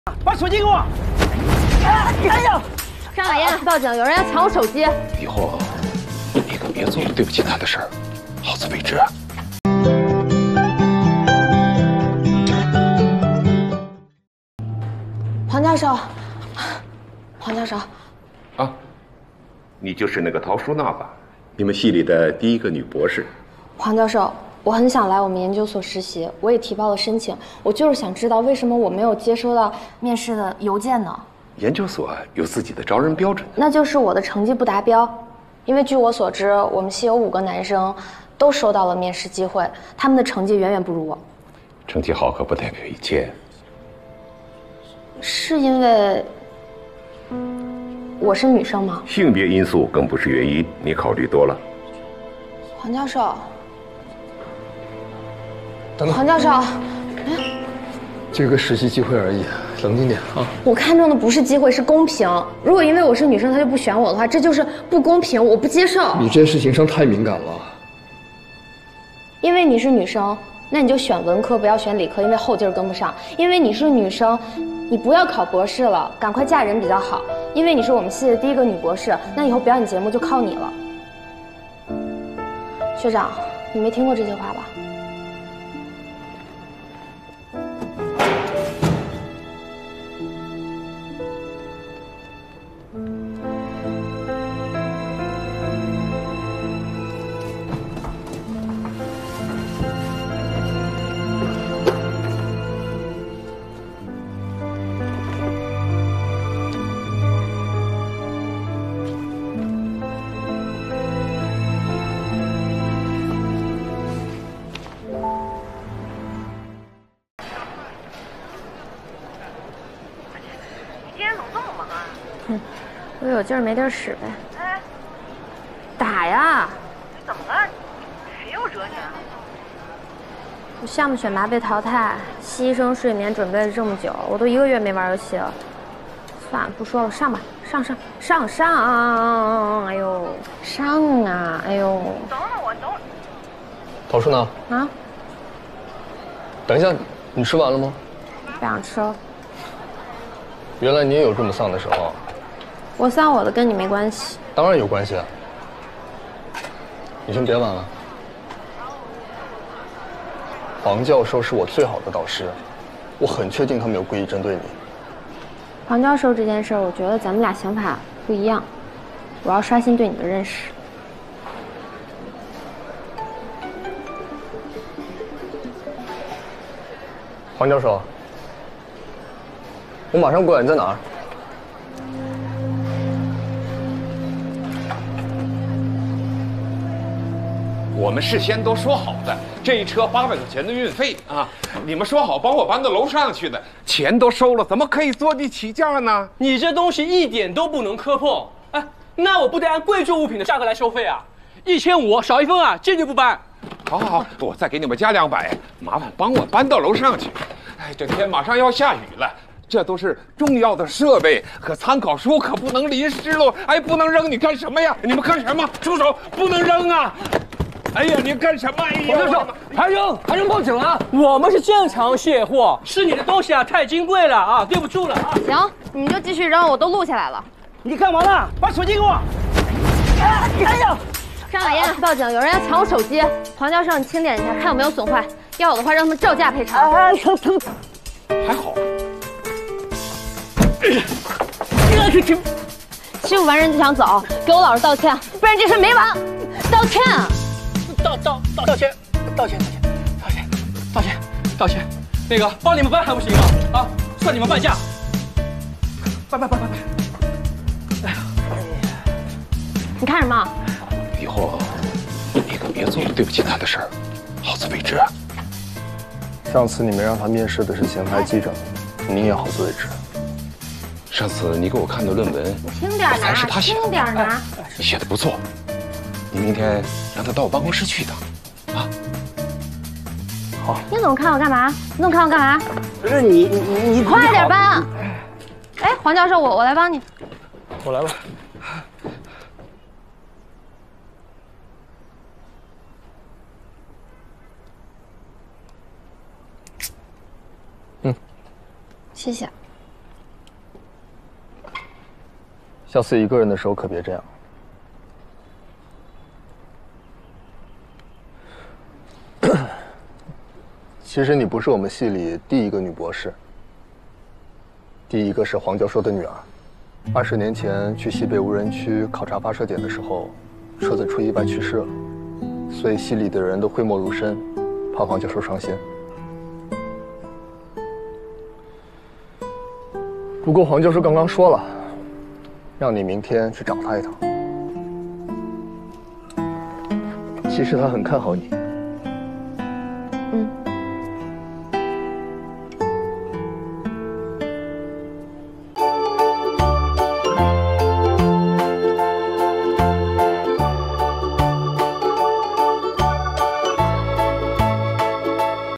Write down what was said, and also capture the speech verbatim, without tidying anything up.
把手机给我！哎呀！ 张小燕，报警，有人要抢我手机。 以后你可别做了对不起他的事儿，好自为之啊。 黄教授，黄教授， 啊，你就是那个陶淑娜吧？你们系里的第一个女博士。 黄教授。 我很想来我们研究所实习，我也提报了申请。我就是想知道为什么我没有接收到面试的邮件呢？ 研究所有自己的招人标准， 那就是我的成绩不达标。因为据我所知，我们系有五个男生都收到了面试机会，他们的成绩远远不如我。 成绩好可不代表一切。 是因为我是女生吗？ 性别因素更不是原因，你考虑多了。 黄教授。 等等， 黄教授， 这个实习机会而已，冷静点啊！ 我看中的不是机会，是公平。如果因为我是女生他就不选我的话，这就是不公平，我不接受。 你这件事情上太敏感了。 因为你是女生，那你就选文科，不要选理科，因为后劲跟不上。因为你是女生，你不要考博士了，赶快嫁人比较好。因为你是我们系的第一个女博士，那以后表演节目就靠你了。学长，你没听过这些话吧？ 我有劲儿没地儿使呗。哎，打呀！ 你怎么了？谁又惹你了？ 我项目选拔被淘汰，牺牲睡眠准备了这么久，我都一个月没玩游戏了。算了，不说了，上吧，上上上上！哎呦，上啊！哎呦， 等等我，等会儿。 陶淑娜啊， 等一下，你吃完了吗？ 不想吃了。 原来你也有这么丧的时候。 我丧我的，跟你没关系。 当然有关系啊！你先别玩了。黄教授是我最好的导师，我很确定他没有故意针对你。 黄教授这件事，我觉得咱们俩想法不一样，我要刷新对你的认识。 黄教授，我马上过来，你在哪儿？ 我们事先都说好的，这一车八百块钱的运费啊，你们说好帮我搬到楼上去的，钱都收了，怎么可以坐地起价呢？ 你这东西一点都不能磕碰，哎，那我不得按贵重物品的价格来收费啊？一千五少一分啊，坚决不搬。 好好好，我再给你们加两百，麻烦帮我搬到楼上去。哎，这天马上要下雨了。 这都是重要的设备和参考书，可不能淋湿喽！哎，不能扔！你干什么呀？你们干什么？住手！不能扔啊！哎呀，你干什么？哎呀， 黄教授，还扔还扔报警了！我们是正常卸货，是你的东西啊太金贵了啊，对不住了啊！ 行，你们就继续扔，我都录下来了。 你干嘛呢？把手机给我！哎呀！ 张小燕，报警，有人要抢我手机。黄教授，你清点一下，看有没有损坏，要有的话让他们照价赔偿。 哎，疼疼！ 还好。 欺负完人就想走，给我老实道歉，不然这事没完。道歉！ 道道道道歉！道歉！道歉！道歉！道歉！那个帮你们搬还不行吗？啊，算你们半价。搬搬搬搬搬！哎呀！ 你看什么？ 以后你可别做了对不起他的事儿，好自为之啊。 上次你们让他面试的是前排记者，你也好自为之。 上次你给我看的论文， 轻点拿， 是他写的， 轻点拿， 你写的不错。你明天让他到我办公室去一趟，啊？ 好。 你怎么看我干嘛？你怎么看我干嘛？ 不是你你你你快点搬！哎，黄教授，我我来帮你。 我来吧。 谢谢。 下次一个人的时候可别这样。其实你不是我们系里第一个女博士，第一个是黄教授的女儿。二十年前去西北无人区考察发射点的时候，车子出意外去世了，所以系里的人都讳莫如深，怕黄教授伤心。不过黄教授刚刚说了，让你明天去找他一趟。其实他很看好你。